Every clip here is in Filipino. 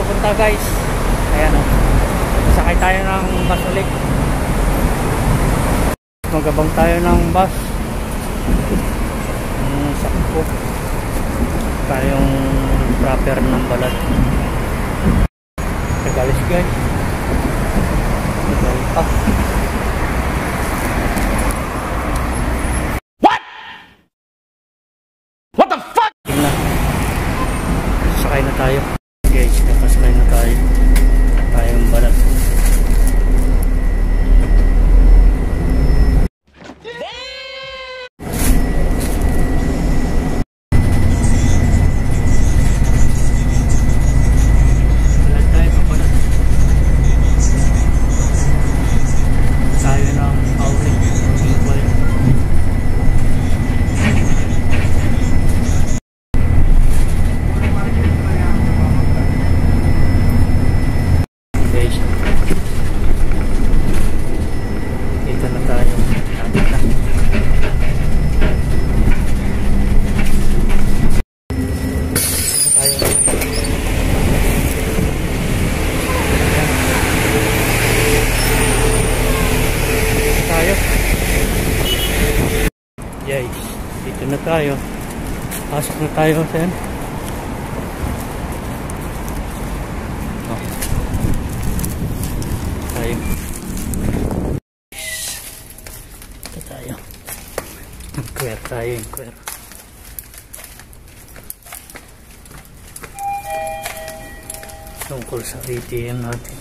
papunta guys. Ayan o. Sakay tayo ng bus ulit. Magabang tayo ng bus. Sakpo. Tayong proper ng Ballad. Tagalis guys. Tagalis pa. Sakay na tayo guys, nakasakay na tayo tayong Ballad. Tayo ng Fawri guys, dito na tayo. Pasok na tayo sa yan. Tayo. Ito tayo. Inquire tayo, inquire. Tungkol sa ATM natin.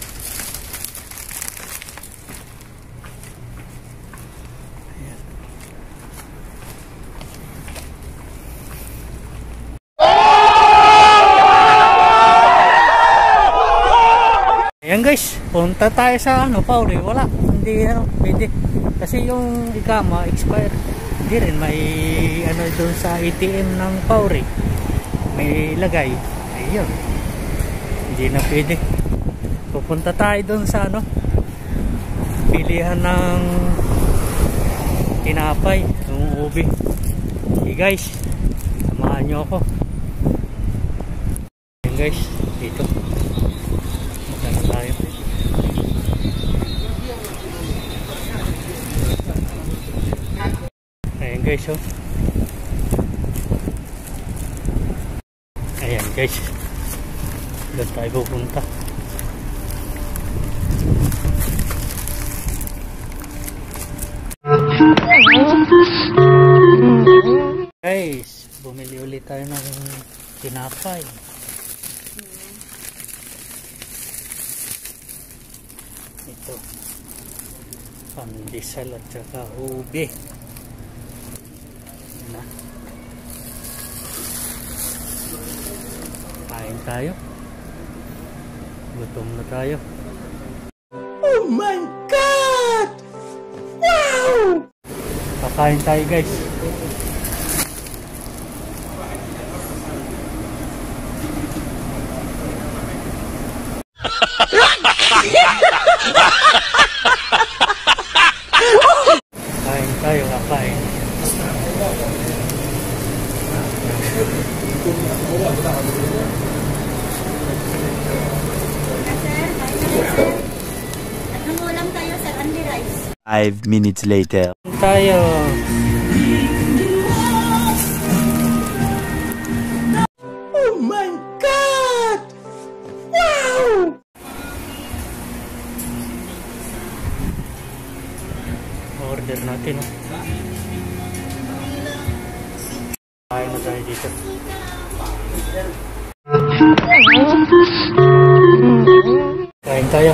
Ayan guys, punta tayo sa Fawri. Wala, hindi pwede. Kasi yung ikama expired. Hindi rin may doon sa ATM ng Fawri. May lagay. Ayun. Hindi na pwede. Pupunta tayo doon sa pilihan ng tinapay, yung ubi. Okay guys, samahan nyo ako. Ayan guys, dito. Tayo. Ayan guys, oh. Ayan guys, doon tayo pupunta. Guys, bumili ulit tayo ng tinapay. Ito pandesal at saka ube na. Kain tayo, gutom na tayo. Oh my god, wow! Kakain tayo guys. Kain tayo, kakain. Anong ulam tayo, sir? Only rice. 5 minutes later. Tayo. Oh my god! Wow! Order natin, oh. Kain na tayo dito. Kain tayo.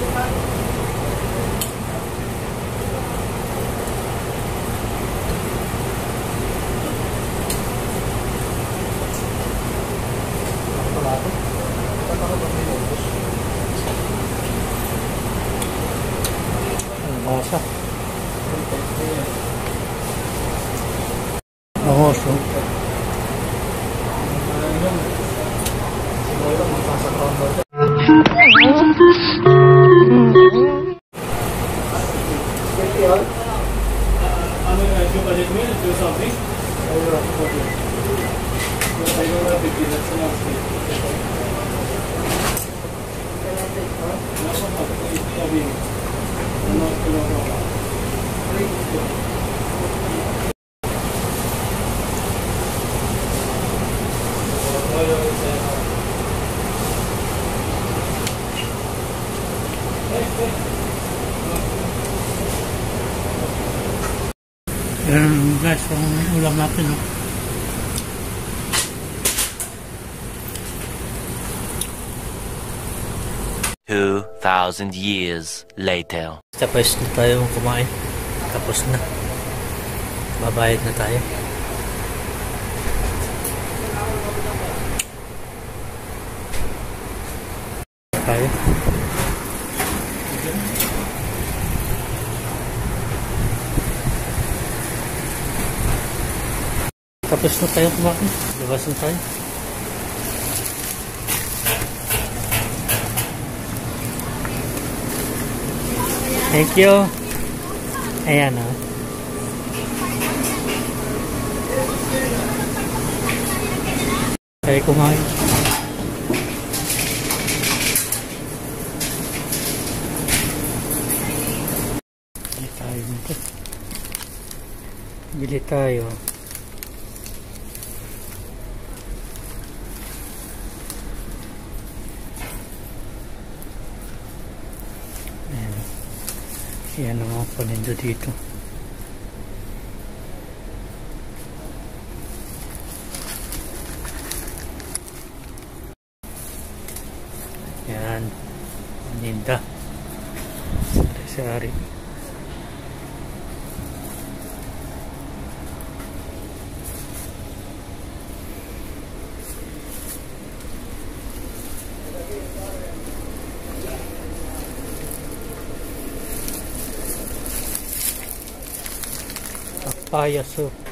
Masa. Bangoso. Yan guys, ang ulam natin, no? $2,000 years later. Tapos na tayo kumain. Tapos na. Babayad na tayo. Tayo. Tapos na tayo kumain. Labas na tayo. Thank you. Ayan, oh. Tayo kumain. Bili tayo nito. Bili tayo. Yan ang mga panindo dito. Yan. Paninda. Sari-sari. Papaya soup.